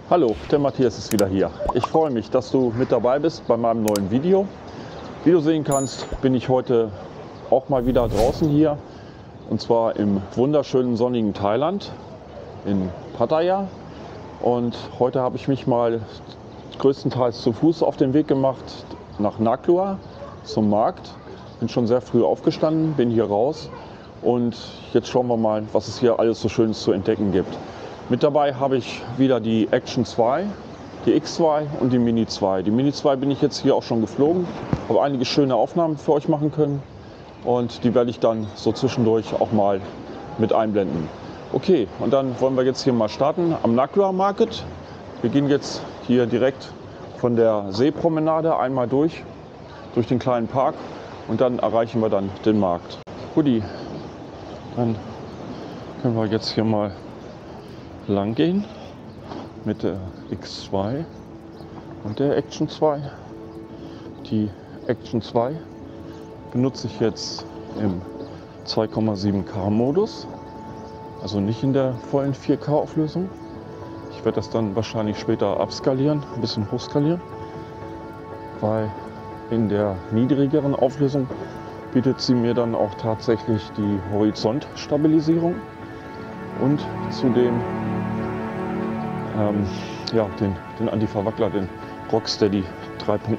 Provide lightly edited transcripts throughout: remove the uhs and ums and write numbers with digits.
Hallo, der Matthias ist wieder hier. Ich freue mich, dass du mit dabei bist bei meinem neuen Video. Wie du sehen kannst, bin ich heute auch mal wieder draußen hier. Und zwar im wunderschönen sonnigen Thailand in Pattaya. Und heute habe ich mich mal größtenteils zu Fuß auf den Weg gemacht nach Naklua zum Markt. Bin schon sehr früh aufgestanden, bin hier raus. Und jetzt schauen wir mal, was es hier alles so Schönes zu entdecken gibt. Mit dabei habe ich wieder die Action 2, die X2 und die Mini 2. Die Mini 2 bin ich jetzt hier auch schon geflogen, habe einige schöne Aufnahmen für euch machen können und die werde ich dann so zwischendurch auch mal mit einblenden. Okay, und dann wollen wir jetzt hier mal starten am Naklua Market. Wir gehen jetzt hier direkt von der Seepromenade einmal durch den kleinen Park und dann erreichen wir dann den Markt. Guti, dann können wir jetzt hier mal lang gehen mit der X2 und der Action 2. Die Action 2 benutze ich jetzt im 2,7K Modus, also nicht in der vollen 4K Auflösung. Ich werde das dann wahrscheinlich später abskalieren, ein bisschen hochskalieren, weil in der niedrigeren Auflösung bietet sie mir dann auch tatsächlich die Horizontstabilisierung und zudem den Anti-Verwackler, den Rocksteady 3.0.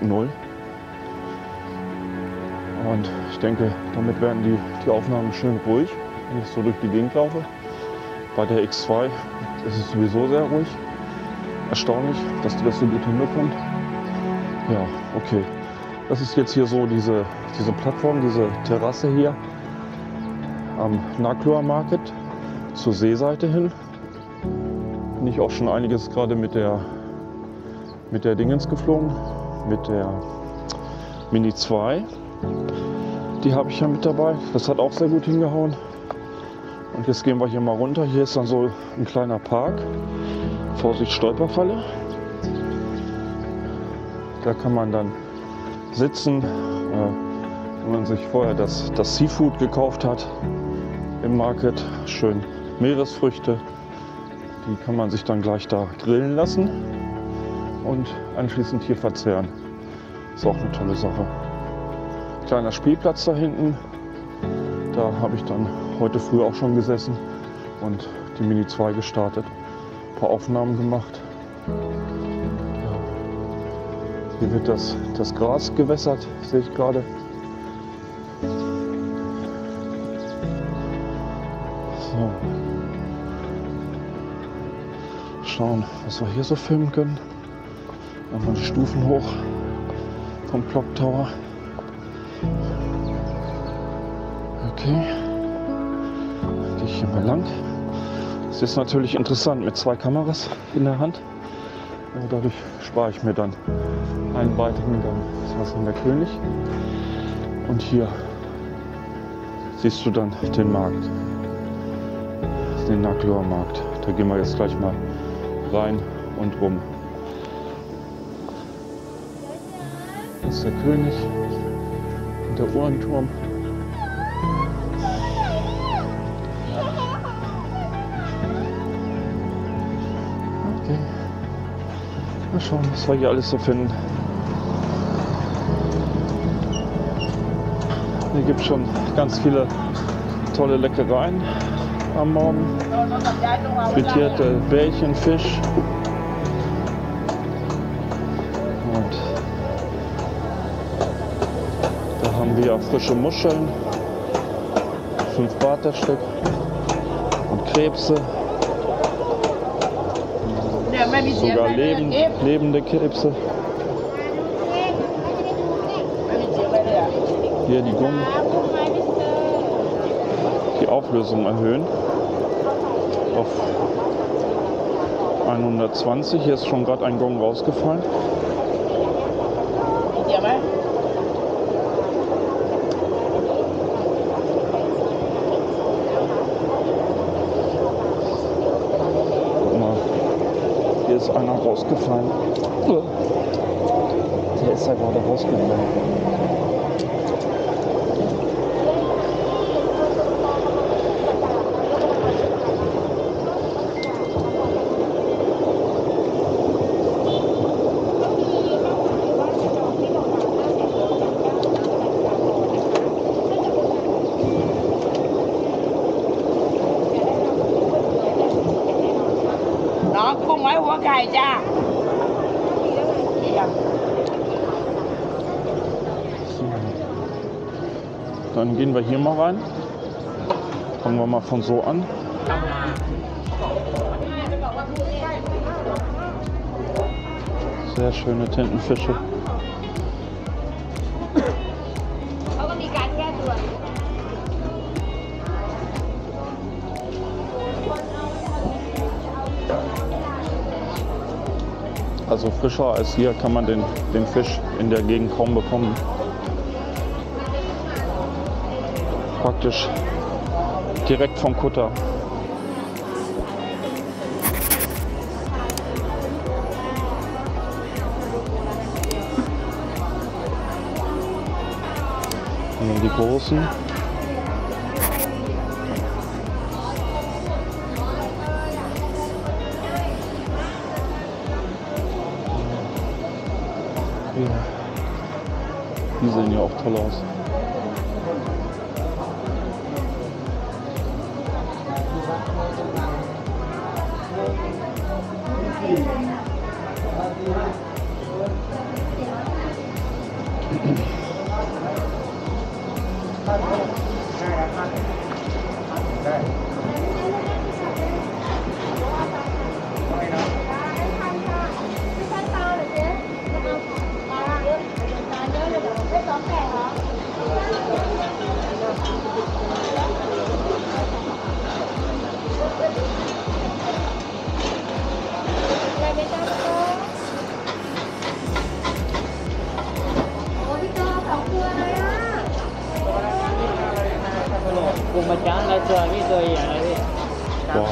Und ich denke, damit werden die Aufnahmen schön ruhig, wenn ich so durch die Gegend laufe. Bei der X2 ist es sowieso sehr ruhig. Erstaunlich, dass die das so gut hinbekommt. Ja, okay. Das ist jetzt hier so diese Plattform, diese Terrasse hier am Naklua Market zur Seeseite hin. Bin ich auch schon einiges gerade mit der Dingens geflogen, mit der Mini 2. Die habe ich ja mit dabei. Das hat auch sehr gut hingehauen. Und jetzt gehen wir hier mal runter. Hier ist dann so ein kleiner Park. Vorsicht, Stolperfalle. Da kann man dann sitzen, wenn man sich vorher das Seafood gekauft hat im Market. Schön Meeresfrüchte. Die kann man sich dann gleich da grillen lassen und anschließend hier verzehren. Ist auch eine tolle Sache. Kleiner Spielplatz da hinten. Da habe ich dann heute früh auch schon gesessen und die Mini 2 gestartet. Ein paar Aufnahmen gemacht. Hier wird das Gras gewässert, sehe ich gerade. So. Schauen, was wir hier so filmen können. Einmal die Stufen hoch vom Clock Tower. Okay, gehe ich hier mal lang. Das ist natürlich interessant mit 2 Kameras in der Hand. Aber dadurch spare ich mir dann einen weiteren Gang. Das war der König. Und hier siehst du dann den Markt, den Naklua Markt. Da gehen wir jetzt gleich mal rein und rum. Das ist der König und der Uhrenturm. Okay. Mal schauen, was wir hier alles so finden. Hier gibt es schon ganz viele tolle Leckereien am Morgen. Frittierte Bällchen, Fisch. Und da haben wir frische Muscheln, 5 Baht das Stück. Und Krebse. Sogar lebende Krebse. Hier die Gummi. Die Auflösung erhöhen auf 120. Hier ist schon gerade ein Gong rausgefallen. Guck mal, hier ist einer rausgefallen. Der ist ja gerade rausgefallen. หัวไก่จ้า Dann gehen wir hier mal rein. Fangen wir mal von so an. Sehr schöne Tintenfische. Also frischer als hier kann man den Fisch in der Gegend kaum bekommen. Praktisch direkt vom Kutter. Hier die großen. Die sehen ja auch toll aus. Cùng mà chán lại chơi cái chơi vậy này đi. Wow.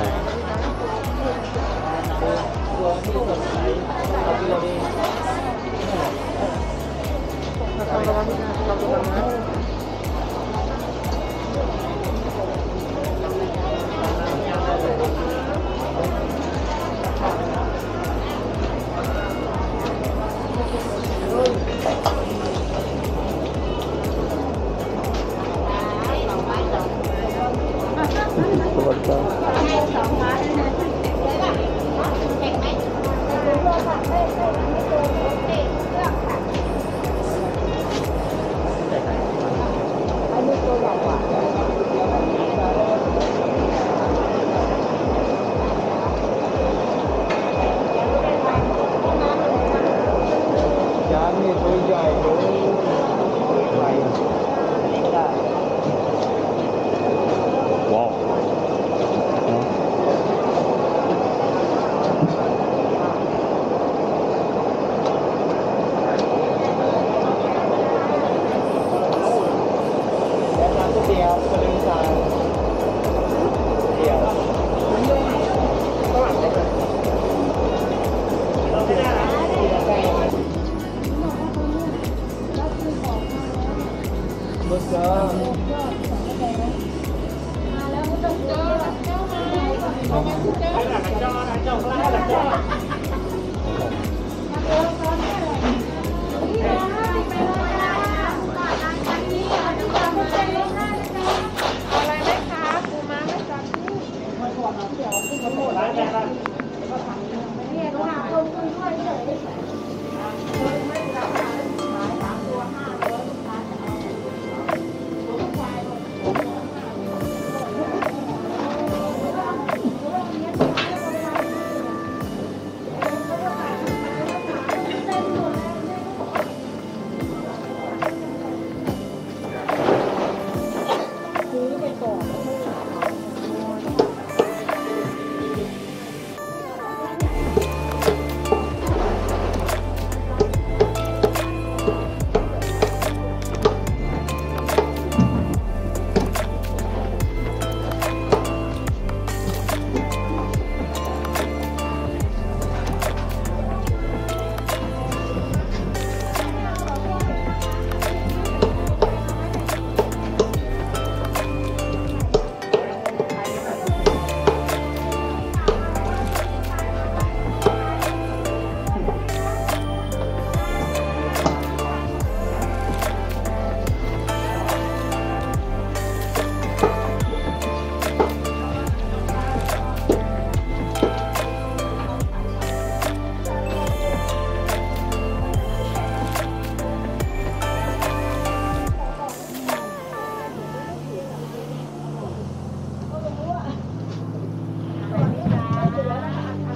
Wow.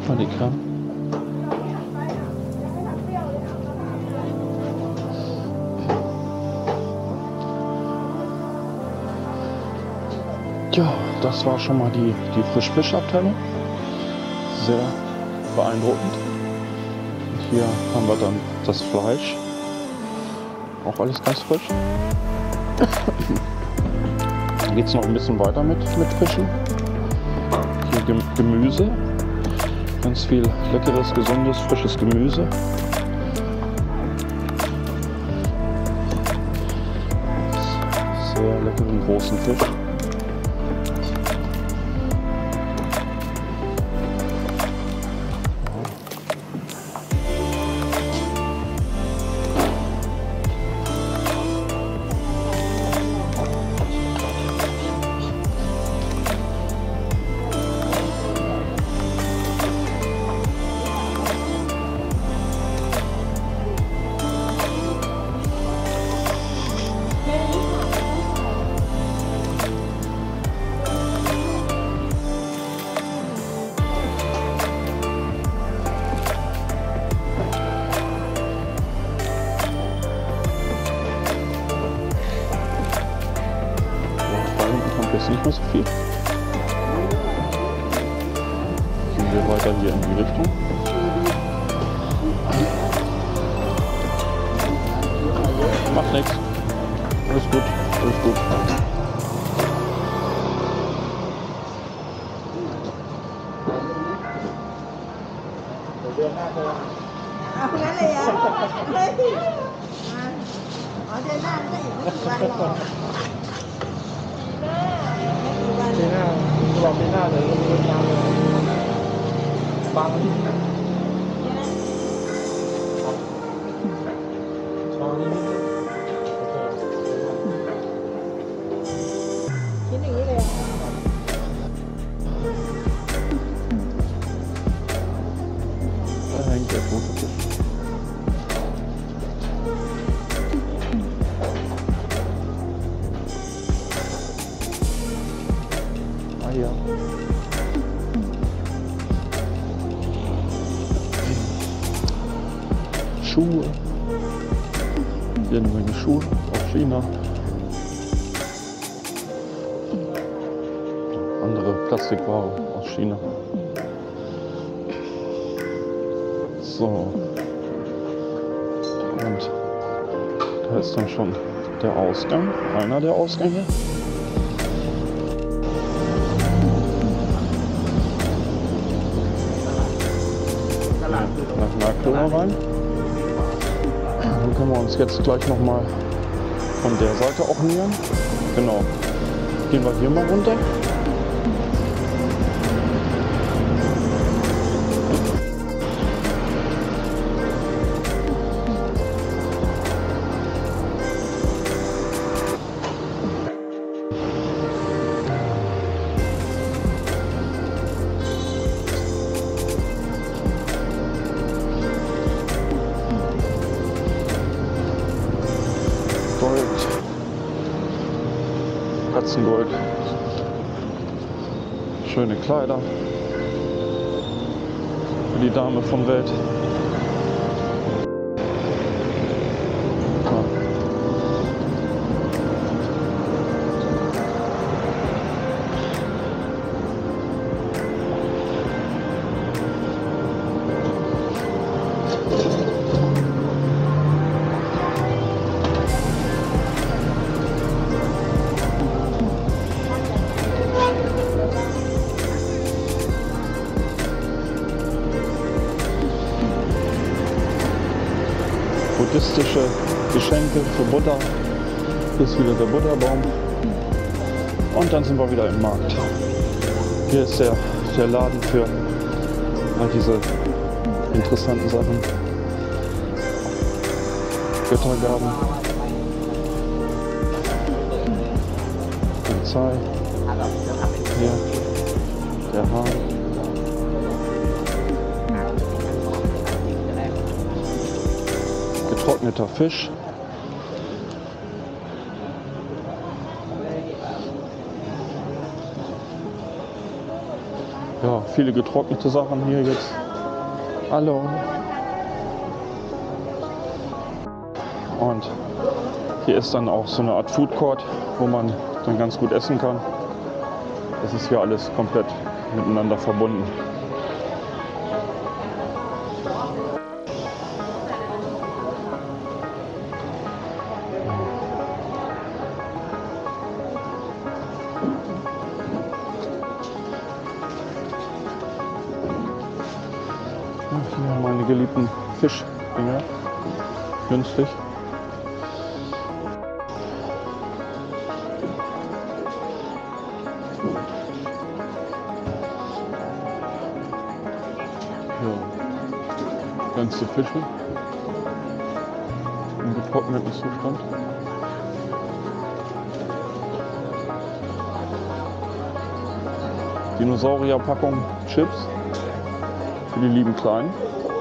mal die Kram. Ja, das war schon mal die Frischfischabteilung. Sehr beeindruckend. Und hier haben wir dann das Fleisch. Auch alles ganz frisch. Dann geht es noch ein bisschen weiter mit Fischen. Hier Gemüse. Ganz viel leckeres, gesundes, frisches Gemüse. Sehr leckeren großen Fisch. Jetzt nicht mehr so viel. Gehen wir weiter hier in die Richtung. Macht nichts. Alles gut, alles gut. Da hängt der tote Fisch. Ah ja. Schuhe. Jede Menge Schuhe aus China. Andere Plastikware aus China. So. Und da ist dann schon der Ausgang. Einer der Ausgänge. Nach Marktführer rein. Dann können wir uns jetzt gleich noch mal von der Seite auch nähern. Genau. Gehen wir hier mal runter. Gold, Katzengold, schöne Kleider für die Dame von Welt. Ja. Buddhistische Geschenke für Buddha. Hier ist wieder der Buddha-Baum. Und dann sind wir wieder im Markt. Hier ist der Laden für all diese interessanten Sachen. Göttergaben. Polizei. Hier der Hahn. Getrockneter Fisch. Ja, Ja, viele getrocknete Sachen hier jetzt. Hallo. Und hier ist dann auch so eine Art Food Court, wo man dann ganz gut essen kann. Das ist hier alles komplett miteinander verbunden. Hier meine geliebten Fischdinger. Günstig. Ja. Ganze Fische im getrockneten Zustand. Dinosaurierpackung Chips für die lieben Kleinen.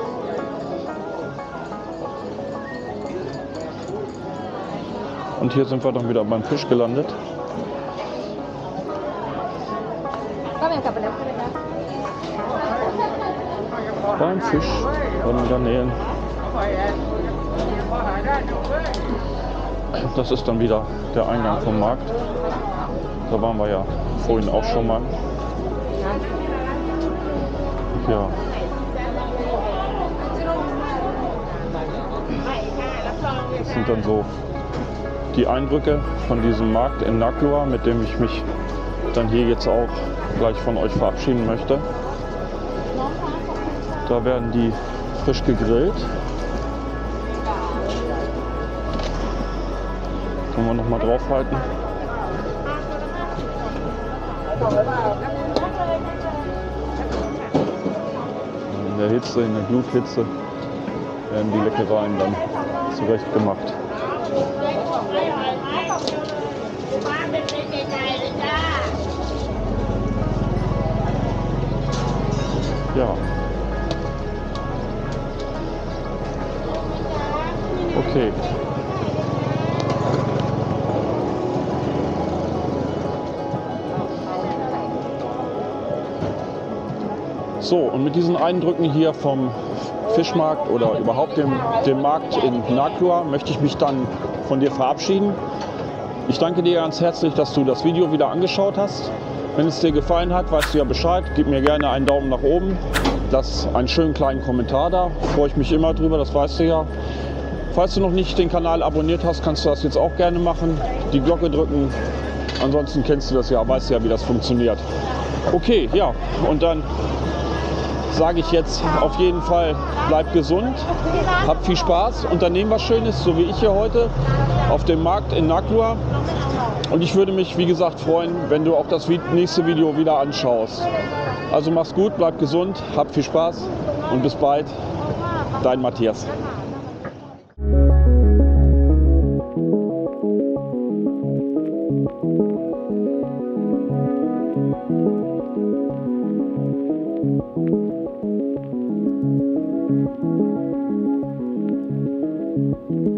Und hier sind wir dann wieder beim Fisch gelandet. Beim Fisch, bei den Garnelen. Das ist dann wieder der Eingang vom Markt. Da waren wir ja vorhin auch schon mal. Ja. Das sind dann so die Eindrücke von diesem Markt in Naklua, mit dem ich mich dann hier jetzt auch gleich von euch verabschieden möchte. Da werden die frisch gegrillt. Können wir noch mal draufhalten. In der Hitze, in der Gluthitze werden die Leckereien dann zurecht gemacht. Ja. Okay. So, und mit diesen Eindrücken hier vom Fischmarkt oder überhaupt dem Markt in Naklua möchte ich mich dann von dir verabschieden. Ich danke dir ganz herzlich, dass du das Video wieder angeschaut hast. Wenn es dir gefallen hat, weißt du ja Bescheid. Gib mir gerne einen Daumen nach oben. Lass einen schönen kleinen Kommentar da. Freue ich mich immer drüber, das weißt du ja. Falls du noch nicht den Kanal abonniert hast, kannst du das jetzt auch gerne machen. Die Glocke drücken. Ansonsten kennst du das ja, weißt du ja, wie das funktioniert. Okay, ja, und dann sage ich jetzt auf jeden Fall, bleibt gesund, habt viel Spaß, unternehmt was Schönes, so wie ich hier heute auf dem Markt in Naklua. Und ich würde mich, wie gesagt, freuen, wenn du auch das nächste Video wieder anschaust. Also mach's gut, bleib gesund, habt viel Spaß und bis bald. Dein Matthias. Thank you.